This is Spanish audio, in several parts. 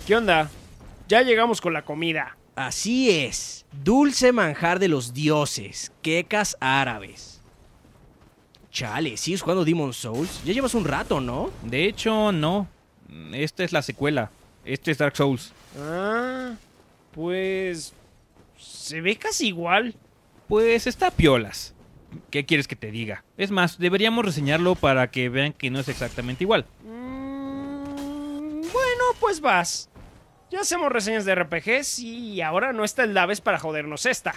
¿Qué onda? Ya llegamos con la comida. Así es, dulce manjar de los dioses, quecas árabes. Chale, ¿sigues jugando Demon's Souls? Ya llevas un rato, ¿no? De hecho, no. Esta es la secuela. Este es Dark Souls. Ah, pues... se ve casi igual. Pues está a piolas. ¿Qué quieres que te diga? Es más, deberíamos reseñarlo para que vean que no es exactamente igual. Bueno, pues vas. Ya hacemos reseñas de RPGs y ahora no está el Daves para jodernos esta.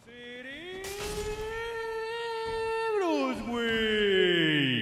¡Cerebros, güey!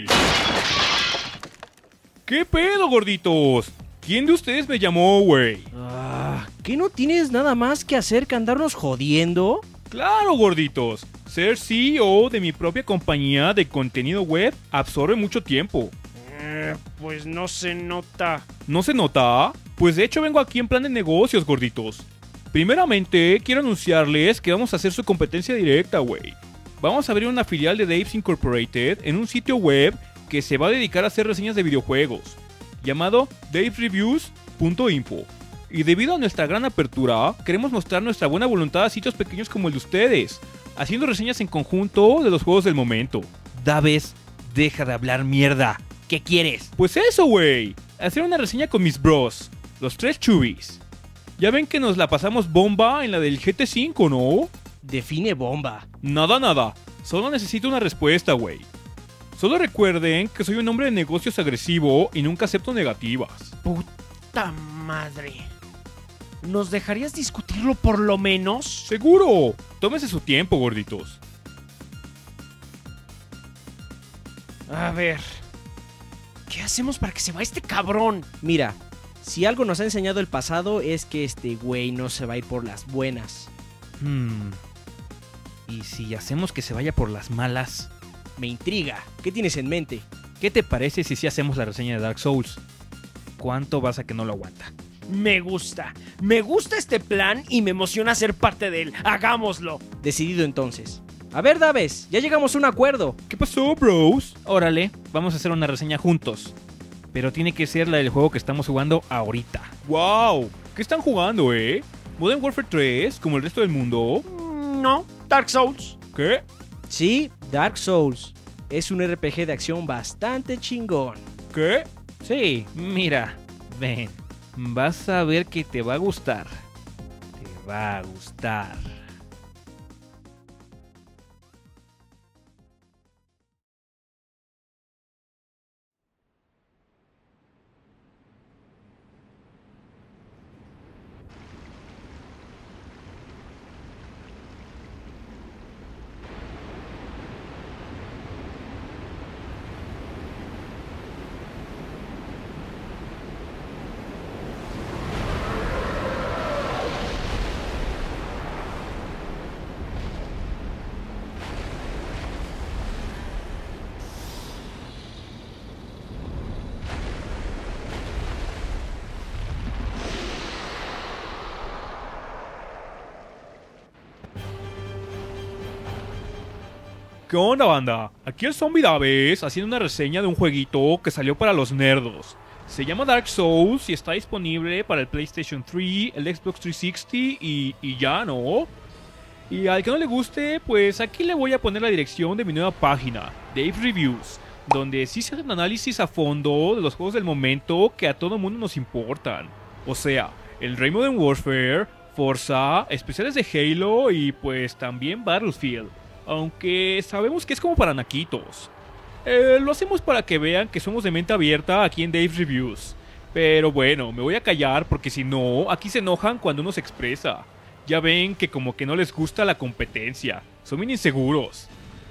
¿Qué pedo, gorditos? ¿Quién de ustedes me llamó, güey? ¿Qué no tienes nada más que hacer que andarnos jodiendo? Claro, gorditos. Ser CEO de mi propia compañía de contenido web absorbe mucho tiempo. Pues no se nota. ¿No se nota? Pues de hecho vengo aquí en plan de negocios, gorditos. Primeramente, quiero anunciarles que vamos a hacer su competencia directa, güey. Vamos a abrir una filial de Daves Incorporated en un sitio web que se va a dedicar a hacer reseñas de videojuegos, llamado davesreviews.info. Y debido a nuestra gran apertura, queremos mostrar nuestra buena voluntad a sitios pequeños como el de ustedes, haciendo reseñas en conjunto de los juegos del momento. Daves, deja de hablar mierda. ¿Qué quieres? Pues eso, güey. Hacer una reseña con mis bros, los tres chubis. Ya ven que nos la pasamos bomba en la del GT5, ¿no? Define bomba. Nada. Solo necesito una respuesta, güey. Solo recuerden que soy un hombre de negocios agresivo y nunca acepto negativas. Puta madre. ¿Nos dejarías discutirlo por lo menos? ¡Seguro! Tómese su tiempo, gorditos. A ver... ¿qué hacemos para que se vaya este cabrón? Mira, si algo nos ha enseñado el pasado es que este güey no se va a ir por las buenas. ¿Y si hacemos que se vaya por las malas? Me intriga. ¿Qué tienes en mente? ¿Qué te parece si sí hacemos la reseña de Dark Souls? ¿Cuánto vas a que no lo aguanta? Me gusta este plan y me emociona ser parte de él. ¡Hagámoslo! Decidido entonces. A ver, Daves, ya llegamos a un acuerdo. ¿Qué pasó, bros? Órale, vamos a hacer una reseña juntos. Pero tiene que ser la del juego que estamos jugando ahorita. ¡Wow! ¿Qué están jugando, ¿Modern Warfare 3, como el resto del mundo? No, Dark Souls. ¿Qué? Sí, Dark Souls. Es un RPG de acción bastante chingón. ¿Qué? Sí, mira, ven. Vas a ver que te va a gustar. Te va a gustar. ¿Qué onda, banda? Aquí el Zombie Daves haciendo una reseña de un jueguito que salió para los nerdos. Se llama Dark Souls y está disponible para el PlayStation 3, el Xbox 360 y ya, ¿no? Y al que no le guste, pues aquí le voy a poner la dirección de mi nueva página, Dave Reviews, donde sí se hacen análisis a fondo de los juegos del momento que a todo mundo nos importan. O sea, el Rey Modern Warfare, Forza, especiales de Halo y pues también Battlefield. Aunque sabemos que es como para naquitos. Lo hacemos para que vean que somos de mente abierta aquí en Dave Reviews. Pero bueno, me voy a callar porque si no, aquí se enojan cuando uno se expresa. Ya ven que como que no les gusta la competencia. Son bien inseguros.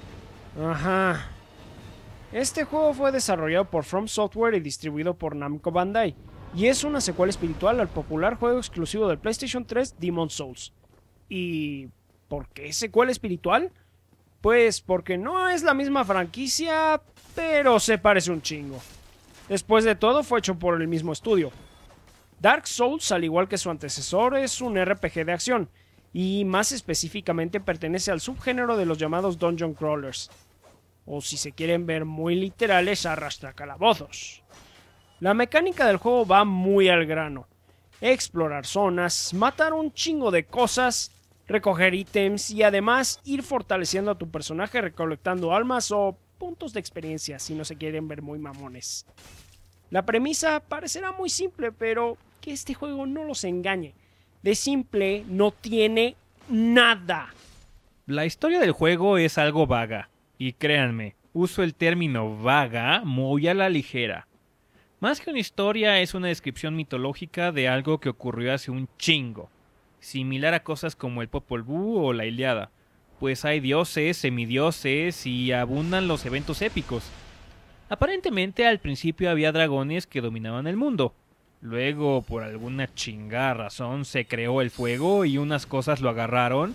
Ajá. Este juego fue desarrollado por From Software y distribuido por Namco Bandai. Y es una secuela espiritual al popular juego exclusivo del PlayStation 3, Demon's Souls. ¿Y por qué secuela espiritual? Pues porque no es la misma franquicia, pero se parece un chingo. Después de todo, fue hecho por el mismo estudio. Dark Souls, al igual que su antecesor, es un RPG de acción, y más específicamente pertenece al subgénero de los llamados Dungeon Crawlers. O si se quieren ver muy literales, arrastra calabozos. La mecánica del juego va muy al grano, explorar zonas, matar un chingo de cosas, recoger ítems y además ir fortaleciendo a tu personaje recolectando almas o puntos de experiencia si no se quieren ver muy mamones. La premisa parecerá muy simple, pero que este juego no los engañe. De simple no tiene nada. La historia del juego es algo vaga, y créanme, uso el término vaga muy a la ligera. Más que una historia, es una descripción mitológica de algo que ocurrió hace un chingo, similar a cosas como el Popol Vuh o la Ilíada, pues hay dioses, semidioses y abundan los eventos épicos. Aparentemente al principio había dragones que dominaban el mundo. Luego, por alguna chingada razón, se creó el fuego y unas cosas lo agarraron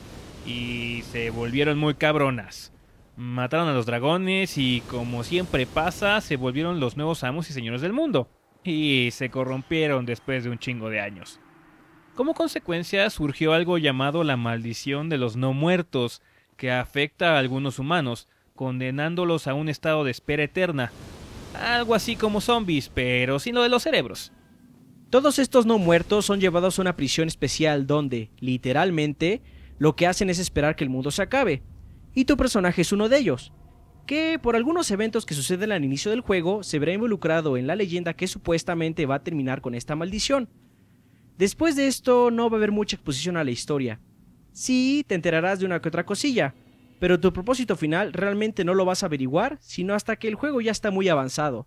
y se volvieron muy cabronas. Mataron a los dragones y, como siempre pasa, se volvieron los nuevos amos y señores del mundo. Y se corrompieron después de un chingo de años. Como consecuencia surgió algo llamado la maldición de los no muertos, que afecta a algunos humanos, condenándolos a un estado de espera eterna. Algo así como zombies, pero sin lo de los cerebros. Todos estos no muertos son llevados a una prisión especial donde, literalmente, lo que hacen es esperar que el mundo se acabe. Y tu personaje es uno de ellos, que por algunos eventos que suceden al inicio del juego se verá involucrado en la leyenda que supuestamente va a terminar con esta maldición. Después de esto no va a haber mucha exposición a la historia. Sí, te enterarás de una que otra cosilla, pero tu propósito final realmente no lo vas a averiguar sino hasta que el juego ya está muy avanzado.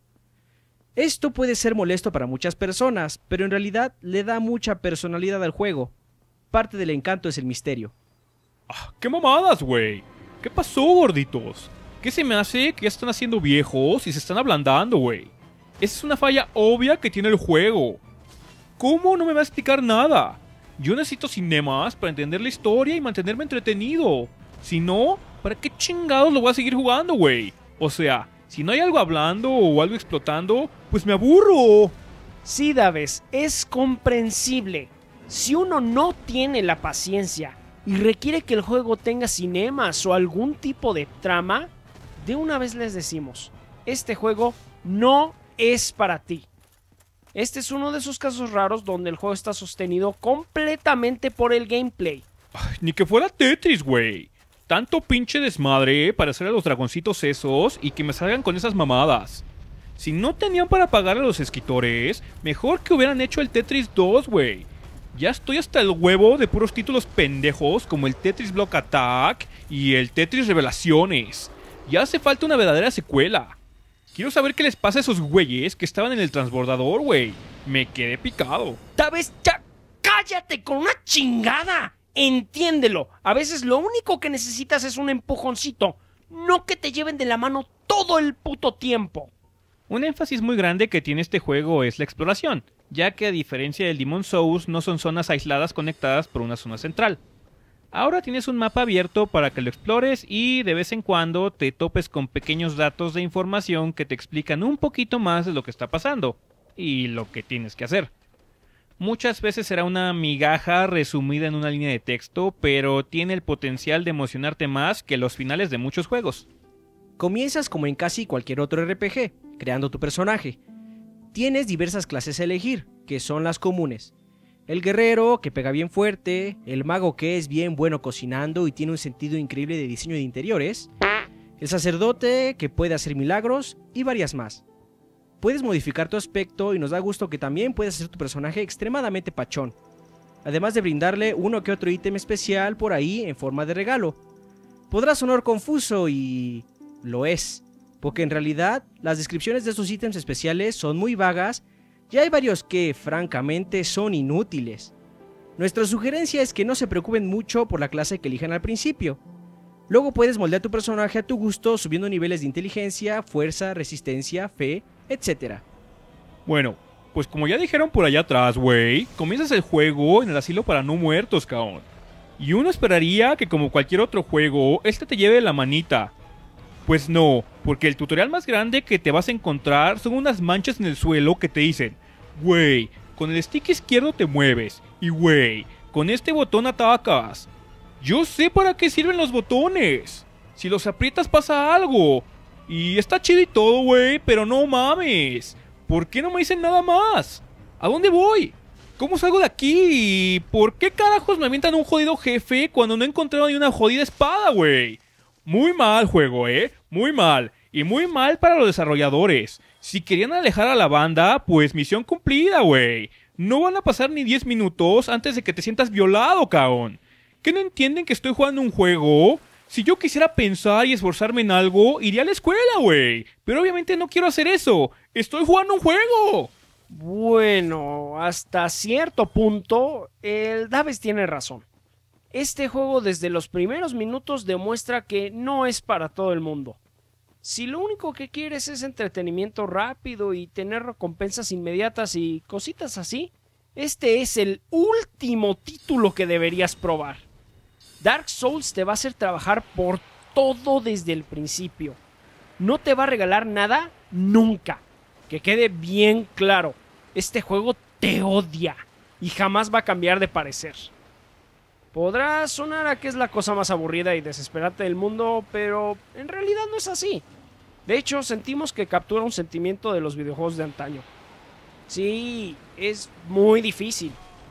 Esto puede ser molesto para muchas personas, pero en realidad le da mucha personalidad al juego. Parte del encanto es el misterio. ¡Qué mamadas, güey! ¿Qué pasó, gorditos? ¿Qué se me hace que ya están haciendo viejos y se están ablandando, güey? Esa es una falla obvia que tiene el juego. ¿Cómo no me va a explicar nada? Yo necesito cinemas para entender la historia y mantenerme entretenido. Si no, ¿para qué chingados lo voy a seguir jugando, güey? O sea, si no hay algo hablando o algo explotando, pues me aburro. Sí, Daves, es comprensible. Si uno no tiene la paciencia y requiere que el juego tenga cinemas o algún tipo de trama, de una vez les decimos, este juego no es para ti. Este es uno de esos casos raros donde el juego está sostenido completamente por el gameplay. Ay, ni que fuera Tetris, güey. Tanto pinche desmadre para hacer a los dragoncitos esos y que me salgan con esas mamadas. Si no tenían para pagar a los escritores, mejor que hubieran hecho el Tetris 2, güey. Ya estoy hasta el huevo de puros títulos pendejos como el Tetris Block Attack y el Tetris Revelaciones. Ya hace falta una verdadera secuela. Quiero saber qué les pasa a esos güeyes que estaban en el transbordador, güey. Me quedé picado. Daves, ya cállate con una chingada. Entiéndelo. A veces lo único que necesitas es un empujoncito, no que te lleven de la mano todo el puto tiempo. Un énfasis muy grande que tiene este juego es la exploración, ya que a diferencia del Demon's Souls no son zonas aisladas conectadas por una zona central. Ahora tienes un mapa abierto para que lo explores y de vez en cuando te topes con pequeños datos de información que te explican un poquito más de lo que está pasando y lo que tienes que hacer. Muchas veces será una migaja resumida en una línea de texto, pero tiene el potencial de emocionarte más que los finales de muchos juegos. Comienzas como en casi cualquier otro RPG, creando tu personaje. Tienes diversas clases a elegir, que son las comunes. El guerrero, que pega bien fuerte, el mago que es bien bueno cocinando y tiene un sentido increíble de diseño de interiores, el sacerdote, que puede hacer milagros, y varias más. Puedes modificar tu aspecto y nos da gusto que también puedes hacer tu personaje extremadamente pachón, además de brindarle uno que otro ítem especial por ahí en forma de regalo. Podrá sonar confuso y lo es, porque en realidad las descripciones de estos ítems especiales son muy vagas y hay varios que francamente son inútiles. Nuestra sugerencia es que no se preocupen mucho por la clase que elijan al principio. Luego puedes moldear tu personaje a tu gusto subiendo niveles de inteligencia, fuerza, resistencia, fe, etc. Bueno, pues como ya dijeron por allá atrás, güey, comienzas el juego en el asilo para no muertos, cabrón. Y uno esperaría que como cualquier otro juego, este te lleve la manita. Pues no, porque el tutorial más grande que te vas a encontrar son unas manchas en el suelo que te dicen, güey, con el stick izquierdo te mueves, y güey, con este botón atacas. Yo sé para qué sirven los botones. Si los aprietas pasa algo. Y está chido y todo, güey, pero no mames. ¿Por qué no me dicen nada más? ¿A dónde voy? ¿Cómo salgo de aquí? ¿Por qué carajos me avientan un jodido jefe cuando no he encontrado ni una jodida espada, güey? Muy mal juego, muy mal. Y muy mal para los desarrolladores. Si querían alejar a la banda, pues misión cumplida, güey. No van a pasar ni 10 minutos antes de que te sientas violado, cabrón. ¿Qué no entienden que estoy jugando un juego? Si yo quisiera pensar y esforzarme en algo, iría a la escuela, güey. Pero obviamente no quiero hacer eso. Estoy jugando un juego. Bueno, hasta cierto punto, el Daves tiene razón. Este juego desde los primeros minutos demuestra que no es para todo el mundo. Si lo único que quieres es entretenimiento rápido y tener recompensas inmediatas y cositas así, este es el último título que deberías probar. Dark Souls te va a hacer trabajar por todo desde el principio. No te va a regalar nada nunca. Que quede bien claro, este juego te odia y jamás va a cambiar de parecer. Podrá sonar a que es la cosa más aburrida y desesperante del mundo, pero en realidad no es así. De hecho, sentimos que captura un sentimiento de los videojuegos de antaño. Sí, es muy difícil.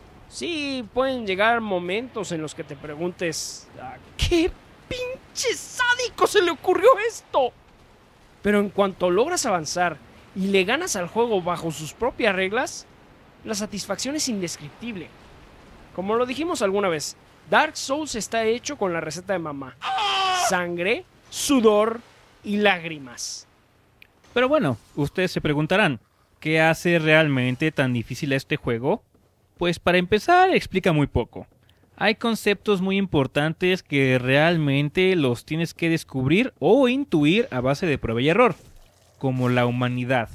Sí, pueden llegar momentos en los que te preguntes, ¿a qué pinche sádico se le ocurrió esto? Pero en cuanto logras avanzar y le ganas al juego bajo sus propias reglas, la satisfacción es indescriptible. Como lo dijimos alguna vez, Dark Souls está hecho con la receta de mamá: sangre, sudor y lágrimas. Pero bueno, ustedes se preguntarán, ¿qué hace realmente tan difícil a este juego? Pues para empezar, explica muy poco. Hay conceptos muy importantes que realmente los tienes que descubrir o intuir a base de prueba y error, como la humanidad.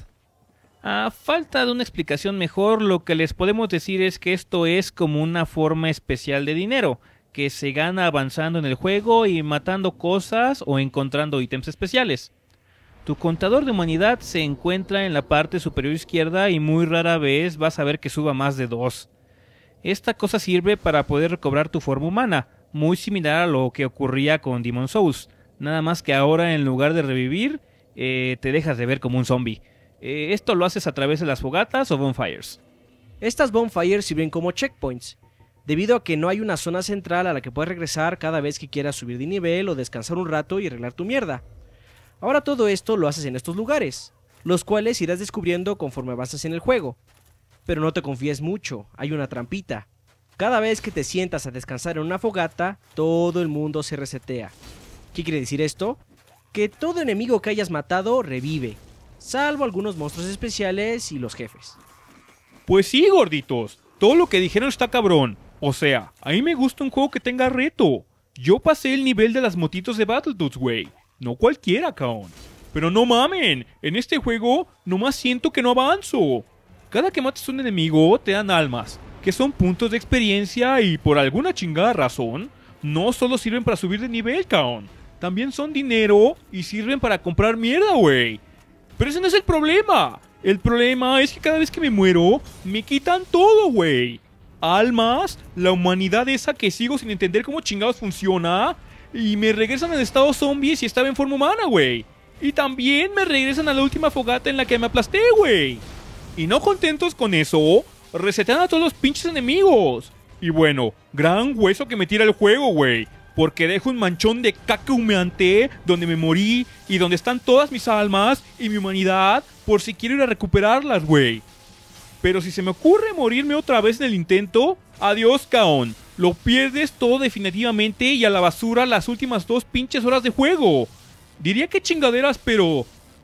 A falta de una explicación mejor, lo que les podemos decir es que esto es como una forma especial de dinero, que se gana avanzando en el juego y matando cosas o encontrando ítems especiales. Tu contador de humanidad se encuentra en la parte superior izquierda y muy rara vez vas a ver que suba más de 2. Esta cosa sirve para poder recobrar tu forma humana, muy similar a lo que ocurría con Demon's Souls, nada más que ahora en lugar de revivir, te dejas de ver como un zombie. Esto lo haces a través de las fogatas o bonfires. Estas bonfires sirven como checkpoints, debido a que no hay una zona central a la que puedes regresar cada vez que quieras subir de nivel o descansar un rato y arreglar tu mierda. Ahora todo esto lo haces en estos lugares, los cuales irás descubriendo conforme avanzas en el juego. Pero no te confíes mucho, hay una trampita. Cada vez que te sientas a descansar en una fogata, todo el mundo se resetea. ¿Qué quiere decir esto? Que todo enemigo que hayas matado revive, salvo algunos monstruos especiales y los jefes. Pues sí, gorditos, todo lo que dijeron está cabrón. O sea, a mí me gusta un juego que tenga reto. Yo pasé el nivel de las motitos de Battletoads, güey. No cualquiera, cabrón. Pero no mamen, en este juego nomás siento que no avanzo. Cada que mates un enemigo te dan almas, que son puntos de experiencia y por alguna chingada razón, no solo sirven para subir de nivel, cabrón. También son dinero y sirven para comprar mierda, güey. Pero ese no es el problema. El problema es que cada vez que me muero, me quitan todo, güey. Almas, la humanidad esa que sigo sin entender cómo chingados funciona, y me regresan al estado zombie si estaba en forma humana, güey. Y también me regresan a la última fogata en la que me aplasté, güey. Y no contentos con eso, resetean a todos los pinches enemigos. Y bueno, gran hueso que me tira el juego, güey. Porque dejo un manchón de caca humeante donde me morí y donde están todas mis almas y mi humanidad por si quiero ir a recuperarlas, güey. Pero si se me ocurre morirme otra vez en el intento, adiós, caón. Lo pierdes todo definitivamente y a la basura las últimas 2 pinches horas de juego. Diría que chingaderas, pero...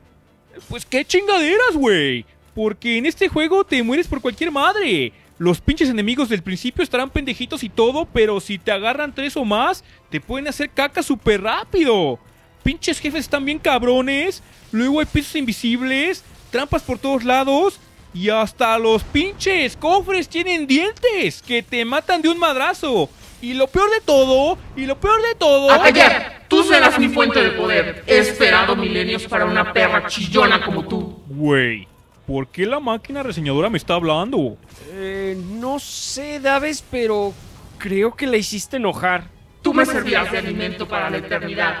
pues qué chingaderas, güey. Porque en este juego te mueres por cualquier madre. Los pinches enemigos del principio estarán pendejitos y todo, pero si te agarran 3 o más, te pueden hacer caca súper rápido. Pinches jefes están bien cabrones. Luego hay pisos invisibles, trampas por todos lados. Y hasta los pinches cofres tienen dientes que te matan de un madrazo. Y lo peor de todo, ¡A callar! Tú serás mi fuente de poder. He esperado milenios para una perra chillona como tú. Güey, ¿por qué la máquina reseñadora me está hablando? No sé, Daves, pero creo que la hiciste enojar. Tú me servirás de alimento para la eternidad.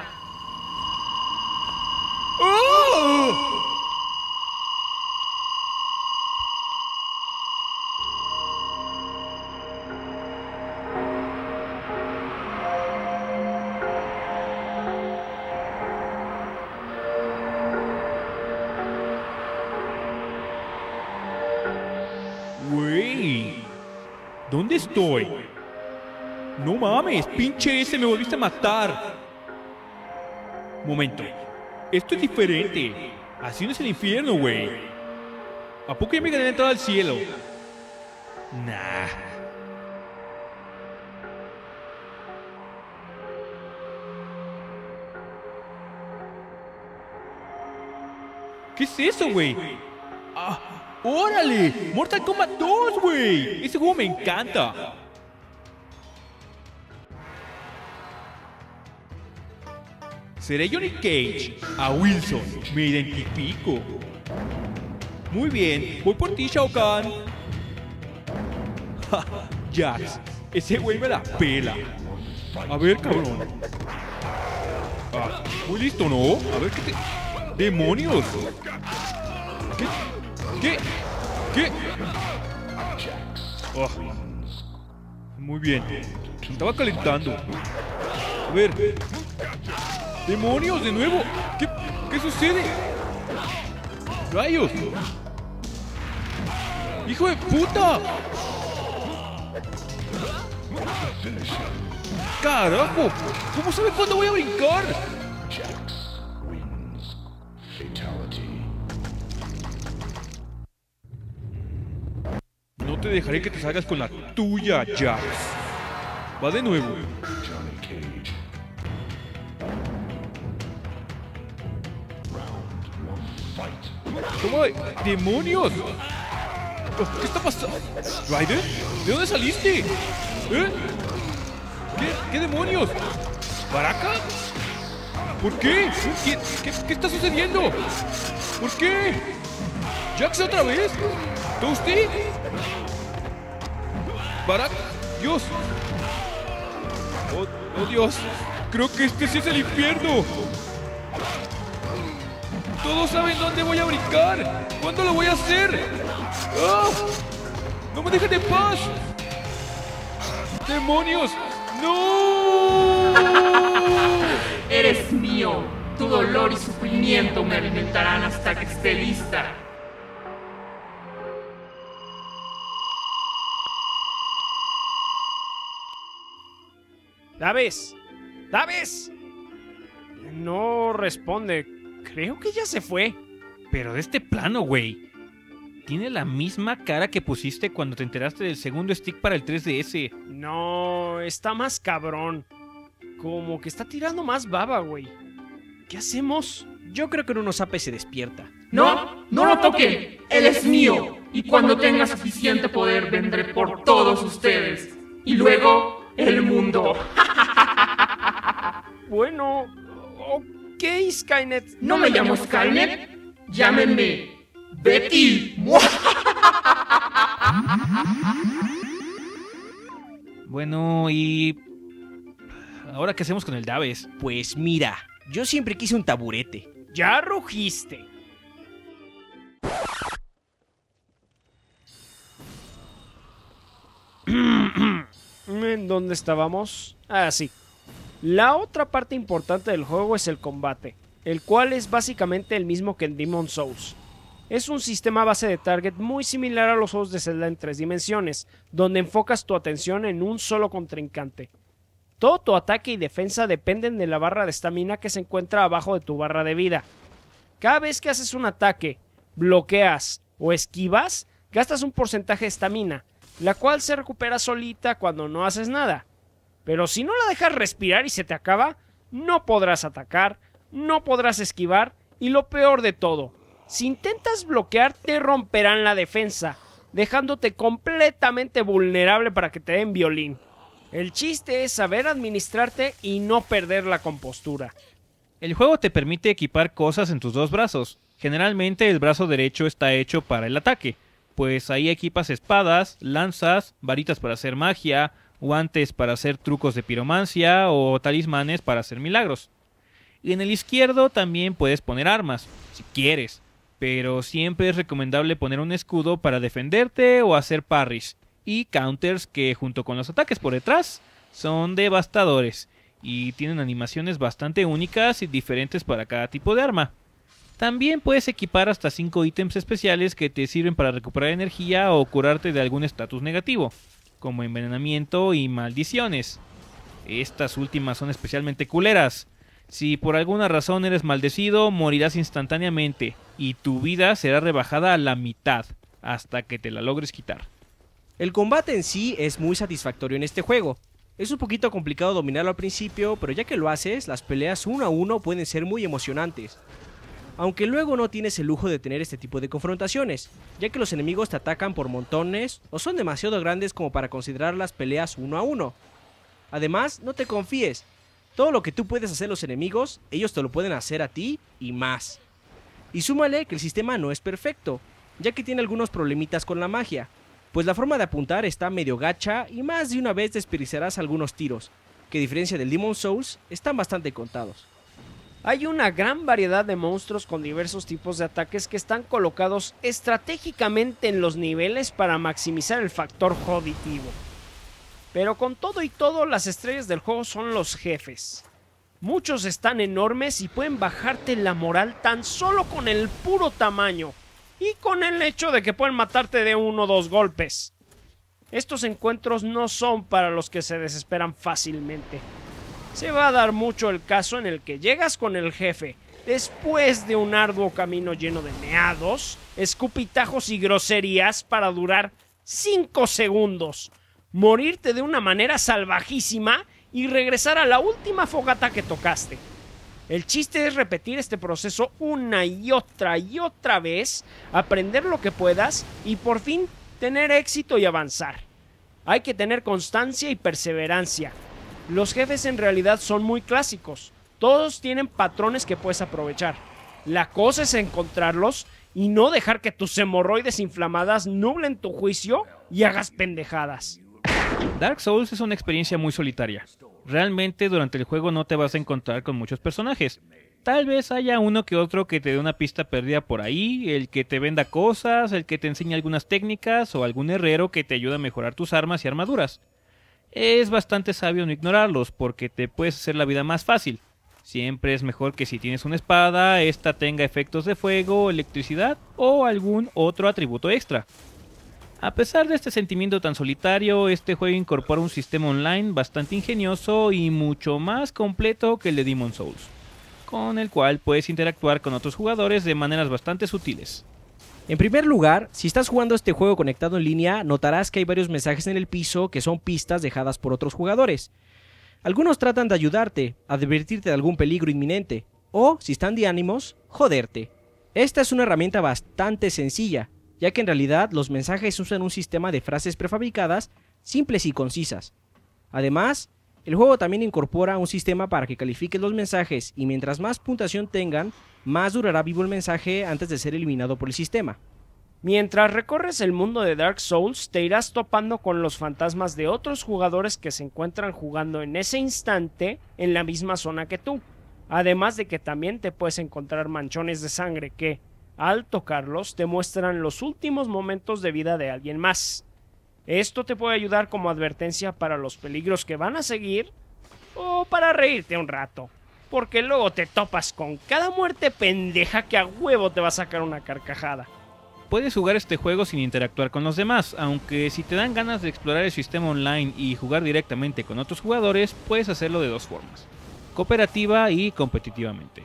Güey, ¿dónde estoy? No mames, pinche ese, me volviste a matar. Momento, esto es diferente. Así no es el infierno, güey. ¿A poco ya me gané la entrada al cielo? Nah. ¿Qué es eso, güey? ¡Ah! ¡Órale! ¡Mortal Kombat 2, güey! Ese juego me encanta. Seré Johnny Cage. A Wilson me identifico. Muy bien, voy por ti, Shao Kahn. Ja, Jax, ese güey me la pela. A ver, cabrón. Ah, muy listo, ¿no? A ver, ¿qué te...? ¡Demonios! ¿Qué? Oh. Muy bien. Estaba calentando. A ver. ¡Demonios! ¡De nuevo! ¿Qué sucede? ¡Rayos! ¡Hijo de puta! ¡Carajo! ¿Cómo sabe cuándo voy a brincar? No te dejaré que te salgas con la tuya, Jax. Va de nuevo. ¿Cómo? ¡Demonios! ¿Qué está pasando? ¿Ryder? ¿De dónde saliste? ¿Eh? ¿Qué demonios? ¿Baraka? ¿Por qué? ¿Qué está sucediendo? ¿Por qué? ¿Jax otra vez? ¿Toasty? ¿Baraka? ¡Dios! ¡Oh, Dios! Creo que este sí es el infierno. Todos saben dónde voy a brincar. ¿Cuándo lo voy a hacer? ¡Ah! ¡No me dejen en paz! ¡Demonios! ¡No! Eres mío. Tu dolor y sufrimiento me alimentarán hasta que esté lista. ¡Daves! ¡Daves! No responde. Creo que ya se fue. Pero de este plano, güey. Tiene la misma cara que pusiste cuando te enteraste del segundo stick para el 3DS. No, está más cabrón. Como que está tirando más baba, güey. ¿Qué hacemos? Yo creo que en unos apes se despierta. No, no lo toquen. Él es mío. Y cuando tenga suficiente poder vendré por todos ustedes. Y luego el mundo. Bueno, ok, Skynet. ¿No me llamo Skynet? Llámenme Betty. Bueno, y... ¿ahora qué hacemos con el Daves? Pues mira, yo siempre quise un taburete. Ya rugiste. ¿En dónde estábamos? Ah, sí. La otra parte importante del juego es el combate, el cual es básicamente el mismo que en Demon's Souls. Es un sistema a base de target muy similar a los juegos de Zelda en 3 dimensiones, donde enfocas tu atención en un solo contrincante. Todo tu ataque y defensa dependen de la barra de estamina que se encuentra abajo de tu barra de vida. Cada vez que haces un ataque, bloqueas o esquivas, gastas un porcentaje de estamina, la cual se recupera solita cuando no haces nada. Pero si no la dejas respirar y se te acaba, no podrás atacar, no podrás esquivar y lo peor de todo, si intentas bloquear te romperán la defensa, dejándote completamente vulnerable para que te den violín. El chiste es saber administrarte y no perder la compostura. El juego te permite equipar cosas en tus dos brazos. Generalmente el brazo derecho está hecho para el ataque, pues ahí equipas espadas, lanzas, varitas para hacer magia, guantes para hacer trucos de piromancia o talismanes para hacer milagros. Y en el izquierdo también puedes poner armas, si quieres, pero siempre es recomendable poner un escudo para defenderte o hacer parries, y counters que junto con los ataques por detrás son devastadores y tienen animaciones bastante únicas y diferentes para cada tipo de arma. También puedes equipar hasta 5 ítems especiales que te sirven para recuperar energía o curarte de algún estatus negativo, como envenenamiento y maldiciones. Estas últimas son especialmente culeras. Si por alguna razón eres maldecido, morirás instantáneamente y tu vida será rebajada a la mitad hasta que te la logres quitar. El combate en sí es muy satisfactorio en este juego. Es un poquito complicado dominarlo al principio, pero ya que lo haces, las peleas uno a uno pueden ser muy emocionantes. Aunque luego no tienes el lujo de tener este tipo de confrontaciones, ya que los enemigos te atacan por montones o son demasiado grandes como para considerar las peleas uno a uno. Además, no te confíes, todo lo que tú puedes hacer los enemigos, ellos te lo pueden hacer a ti y más. Y súmale que el sistema no es perfecto, ya que tiene algunos problemitas con la magia, pues la forma de apuntar está medio gacha y más de una vez desperdiciarás algunos tiros, que a diferencia del Demon's Souls, están bastante contados. Hay una gran variedad de monstruos con diversos tipos de ataques que están colocados estratégicamente en los niveles para maximizar el factor joditivo. Pero con todo y todo, las estrellas del juego son los jefes. Muchos están enormes y pueden bajarte la moral tan solo con el puro tamaño y con el hecho de que pueden matarte de 1 o 2 golpes. Estos encuentros no son para los que se desesperan fácilmente. Se va a dar mucho el caso en el que llegas con el jefe después de un arduo camino lleno de meados, escupitajos y groserías para durar 5 segundos, morirte de una manera salvajísima y regresar a la última fogata que tocaste. El chiste es repetir este proceso una y otra vez, aprender lo que puedas y por fin tener éxito y avanzar. Hay que tener constancia y perseverancia. Los jefes en realidad son muy clásicos, todos tienen patrones que puedes aprovechar. La cosa es encontrarlos y no dejar que tus hemorroides inflamadas nublen tu juicio y hagas pendejadas. Dark Souls es una experiencia muy solitaria. Realmente durante el juego no te vas a encontrar con muchos personajes. Tal vez haya uno que otro que te dé una pista perdida por ahí, el que te venda cosas, el que te enseñe algunas técnicas o algún herrero que te ayude a mejorar tus armas y armaduras. Es bastante sabio no ignorarlos porque te puedes hacer la vida más fácil. Siempre es mejor que si tienes una espada, esta tenga efectos de fuego, electricidad o algún otro atributo extra. A pesar de este sentimiento tan solitario, este juego incorpora un sistema online bastante ingenioso y mucho más completo que el de Demon's Souls, con el cual puedes interactuar con otros jugadores de maneras bastante sutiles. En primer lugar, si estás jugando este juego conectado en línea, notarás que hay varios mensajes en el piso que son pistas dejadas por otros jugadores. Algunos tratan de ayudarte, advertirte de algún peligro inminente, o, si están de ánimos, joderte. Esta es una herramienta bastante sencilla, ya que en realidad los mensajes usan un sistema de frases prefabricadas, simples y concisas. Además, el juego también incorpora un sistema para que califiques los mensajes y mientras más puntuación tengan, más durará vivo el mensaje antes de ser eliminado por el sistema. Mientras recorres el mundo de Dark Souls, te irás topando con los fantasmas de otros jugadores que se encuentran jugando en ese instante en la misma zona que tú. Además de que también te puedes encontrar manchones de sangre que, al tocarlos, te muestran los últimos momentos de vida de alguien más. Esto te puede ayudar como advertencia para los peligros que van a seguir o para reírte un rato, porque luego te topas con cada muerte pendeja que a huevo te va a sacar una carcajada. Puedes jugar este juego sin interactuar con los demás, aunque si te dan ganas de explorar el sistema online y jugar directamente con otros jugadores, puedes hacerlo de 2 formas, cooperativa y competitivamente.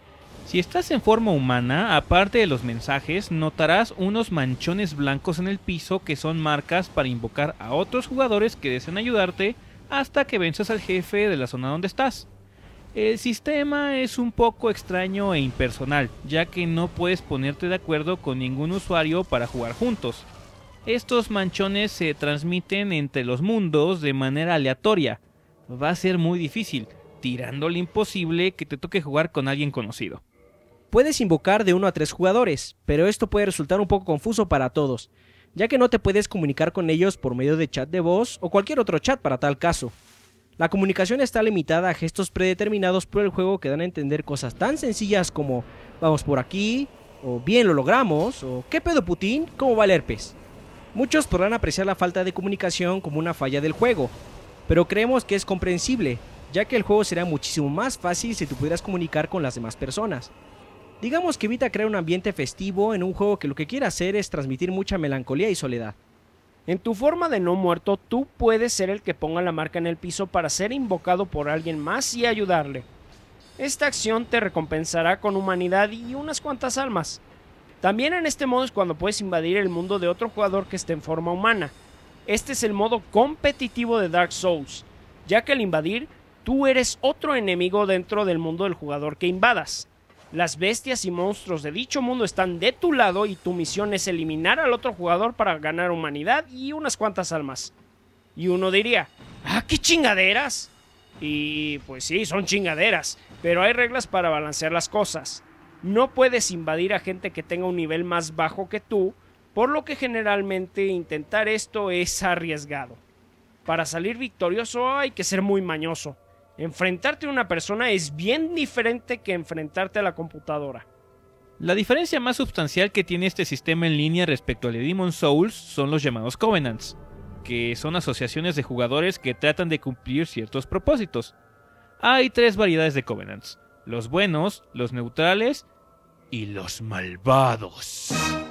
Si estás en forma humana, aparte de los mensajes, notarás unos manchones blancos en el piso que son marcas para invocar a otros jugadores que deseen ayudarte hasta que venzas al jefe de la zona donde estás. El sistema es un poco extraño e impersonal, ya que no puedes ponerte de acuerdo con ningún usuario para jugar juntos. Estos manchones se transmiten entre los mundos de manera aleatoria. Va a ser muy difícil, tirándole imposible que te toque jugar con alguien conocido. Puedes invocar de 1 a 3 jugadores, pero esto puede resultar un poco confuso para todos, ya que no te puedes comunicar con ellos por medio de chat de voz o cualquier otro chat para tal caso. La comunicación está limitada a gestos predeterminados por el juego que dan a entender cosas tan sencillas como vamos por aquí, o bien lo logramos, o ¿qué pedo Putin? ¿Cómo va el herpes? Muchos podrán apreciar la falta de comunicación como una falla del juego, pero creemos que es comprensible, ya que el juego será muchísimo más fácil si tú pudieras comunicar con las demás personas. Digamos que evita crear un ambiente festivo en un juego que lo que quiere hacer es transmitir mucha melancolía y soledad. En tu forma de no muerto, tú puedes ser el que ponga la marca en el piso para ser invocado por alguien más y ayudarle. Esta acción te recompensará con humanidad y unas cuantas almas. También en este modo es cuando puedes invadir el mundo de otro jugador que esté en forma humana. Este es el modo competitivo de Dark Souls, ya que al invadir, tú eres otro enemigo dentro del mundo del jugador que invadas. Las bestias y monstruos de dicho mundo están de tu lado y tu misión es eliminar al otro jugador para ganar humanidad y unas cuantas almas. Y uno diría, ¡ah, qué chingaderas! Y pues sí, son chingaderas, pero hay reglas para balancear las cosas. No puedes invadir a gente que tenga un nivel más bajo que tú, por lo que generalmente intentar esto es arriesgado. Para salir victorioso hay que ser muy mañoso. Enfrentarte a una persona es bien diferente que enfrentarte a la computadora. La diferencia más sustancial que tiene este sistema en línea respecto al de Demon's Souls son los llamados Covenants, que son asociaciones de jugadores que tratan de cumplir ciertos propósitos. Hay 3 variedades de Covenants: los buenos, los neutrales y los malvados.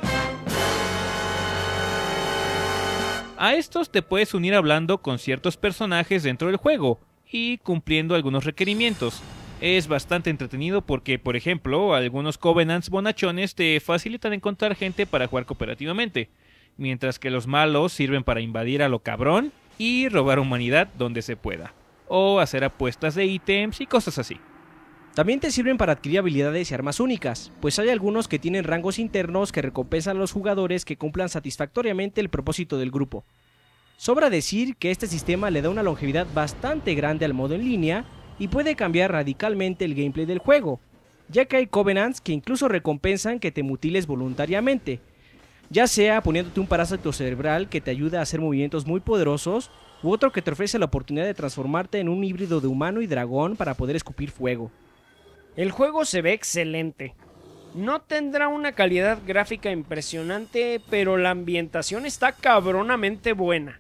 A estos te puedes unir hablando con ciertos personajes dentro del juego y cumpliendo algunos requerimientos. Es bastante entretenido porque, por ejemplo, algunos Covenants bonachones te facilitan encontrar gente para jugar cooperativamente, mientras que los malos sirven para invadir a lo cabrón y robar humanidad donde se pueda, o hacer apuestas de ítems y cosas así. También te sirven para adquirir habilidades y armas únicas, pues hay algunos que tienen rangos internos que recompensan a los jugadores que cumplan satisfactoriamente el propósito del grupo. Sobra decir que este sistema le da una longevidad bastante grande al modo en línea y puede cambiar radicalmente el gameplay del juego, ya que hay Covenants que incluso recompensan que te mutiles voluntariamente, ya sea poniéndote un parásito cerebral que te ayuda a hacer movimientos muy poderosos, u otro que te ofrece la oportunidad de transformarte en un híbrido de humano y dragón para poder escupir fuego. El juego se ve excelente. No tendrá una calidad gráfica impresionante, pero la ambientación está cabronamente buena.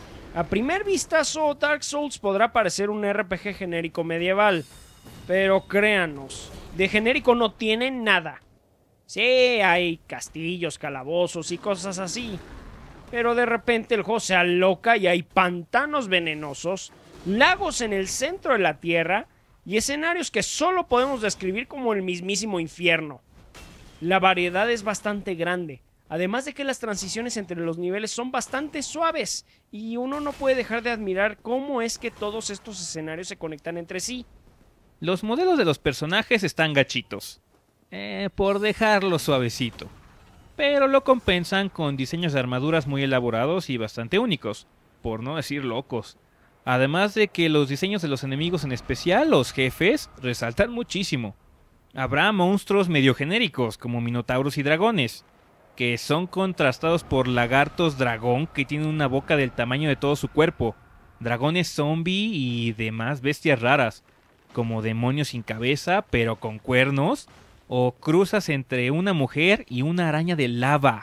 A primer vistazo, Dark Souls podrá parecer un RPG genérico medieval, pero créanos, de genérico no tiene nada. Sí, hay castillos, calabozos y cosas así, pero de repente el juego se aloca y hay pantanos venenosos, lagos en el centro de la tierra y escenarios que solo podemos describir como el mismísimo infierno. La variedad es bastante grande, además de que las transiciones entre los niveles son bastante suaves y uno no puede dejar de admirar cómo es que todos estos escenarios se conectan entre sí. Los modelos de los personajes están gachitos, por dejarlo suavecito, pero lo compensan con diseños de armaduras muy elaborados y bastante únicos, por no decir locos. Además de que los diseños de los enemigos, en especial los jefes, resaltan muchísimo. Habrá monstruos medio genéricos como minotauros y dragones, que son contrastados por lagartos dragón que tienen una boca del tamaño de todo su cuerpo, dragones zombie y demás bestias raras, como demonios sin cabeza pero con cuernos, o cruzas entre una mujer y una araña de lava.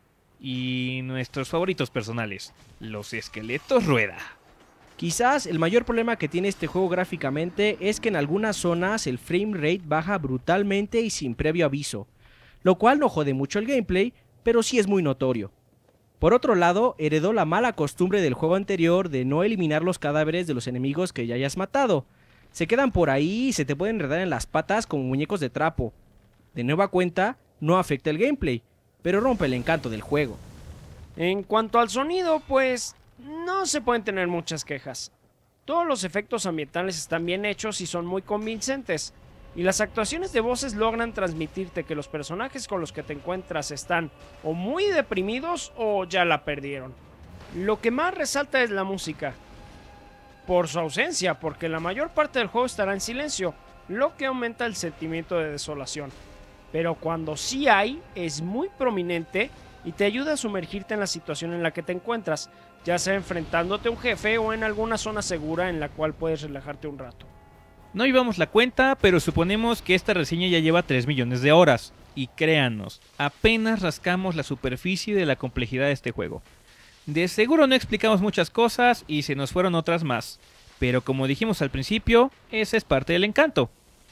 Y nuestros favoritos personales, los esqueletos rueda. Quizás el mayor problema que tiene este juego gráficamente es que en algunas zonas el frame rate baja brutalmente y sin previo aviso, lo cual no jode mucho el gameplay, pero sí es muy notorio. Por otro lado, heredó la mala costumbre del juego anterior de no eliminar los cadáveres de los enemigos que ya hayas matado. Se quedan por ahí y se te pueden enredar en las patas como muñecos de trapo. De nueva cuenta, no afecta el gameplay, pero rompe el encanto del juego. En cuanto al sonido, pues no se pueden tener muchas quejas. Todos los efectos ambientales están bien hechos y son muy convincentes, y las actuaciones de voces logran transmitirte que los personajes con los que te encuentras están o muy deprimidos o ya la perdieron. Lo que más resalta es la música, por su ausencia, porque la mayor parte del juego estará en silencio, lo que aumenta el sentimiento de desolación. Pero cuando sí hay, es muy prominente y te ayuda a sumergirte en la situación en la que te encuentras, ya sea enfrentándote a un jefe o en alguna zona segura en la cual puedes relajarte un rato. No llevamos la cuenta, pero suponemos que esta reseña ya lleva 3 millones de horas. Y créanos, apenas rascamos la superficie de la complejidad de este juego. De seguro no explicamos muchas cosas y se nos fueron otras más. Pero como dijimos al principio, esa es parte del encanto.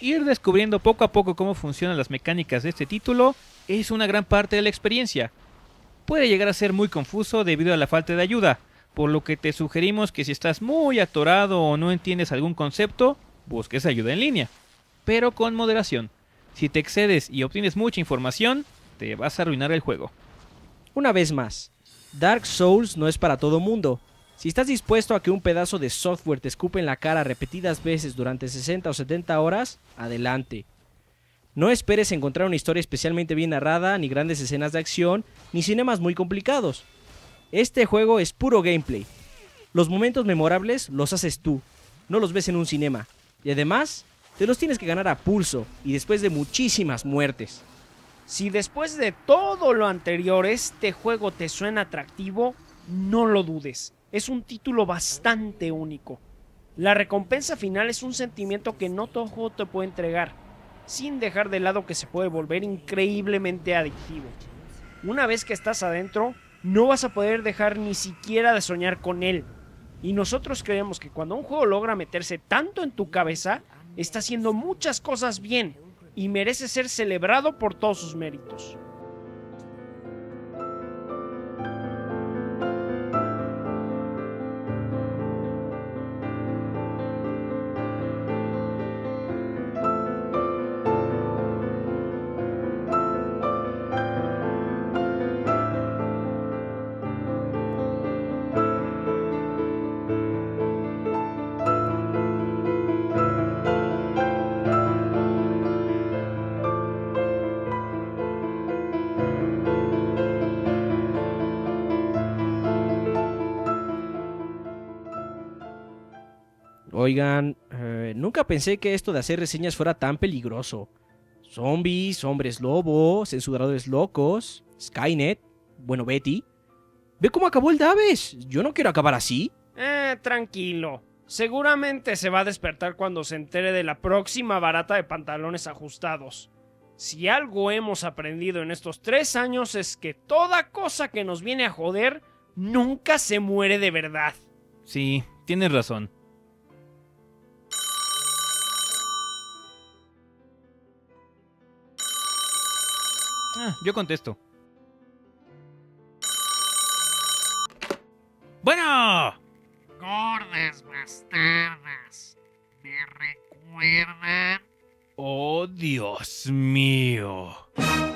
Ir descubriendo poco a poco cómo funcionan las mecánicas de este título es una gran parte de la experiencia. Puede llegar a ser muy confuso debido a la falta de ayuda, por lo que te sugerimos que si estás muy atorado o no entiendes algún concepto, busques ayuda en línea, pero con moderación. Si te excedes y obtienes mucha información, te vas a arruinar el juego. Una vez más, Dark Souls no es para todo mundo. Si estás dispuesto a que un pedazo de software te escupe en la cara repetidas veces durante 60 o 70 horas, adelante. No esperes encontrar una historia especialmente bien narrada, ni grandes escenas de acción, ni cinemas muy complicados. Este juego es puro gameplay. Los momentos memorables los haces tú, no los ves en un cinema. Y además, te los tienes que ganar a pulso y después de muchísimas muertes. Si después de todo lo anterior este juego te suena atractivo, no lo dudes. Es un título bastante único. La recompensa final es un sentimiento que no todo juego te puede entregar, sin dejar de lado que se puede volver increíblemente adictivo. Una vez que estás adentro, no vas a poder dejar ni siquiera de soñar con él. Y nosotros creemos que cuando un juego logra meterse tanto en tu cabeza, está haciendo muchas cosas bien y merece ser celebrado por todos sus méritos. Oigan, nunca pensé que esto de hacer reseñas fuera tan peligroso. Zombies, hombres lobo, censuradores locos, Skynet, bueno, Betty. Ve cómo acabó el Daves. Yo no quiero acabar así. Tranquilo. Seguramente se va a despertar cuando se entere de la próxima barata de pantalones ajustados. Si algo hemos aprendido en estos 3 años es que toda cosa que nos viene a joder nunca se muere de verdad. Sí, tienes razón. Yo contesto. ¡Bueno! Gordas bastardas, ¿me recuerdan? ¡Oh, Dios mío!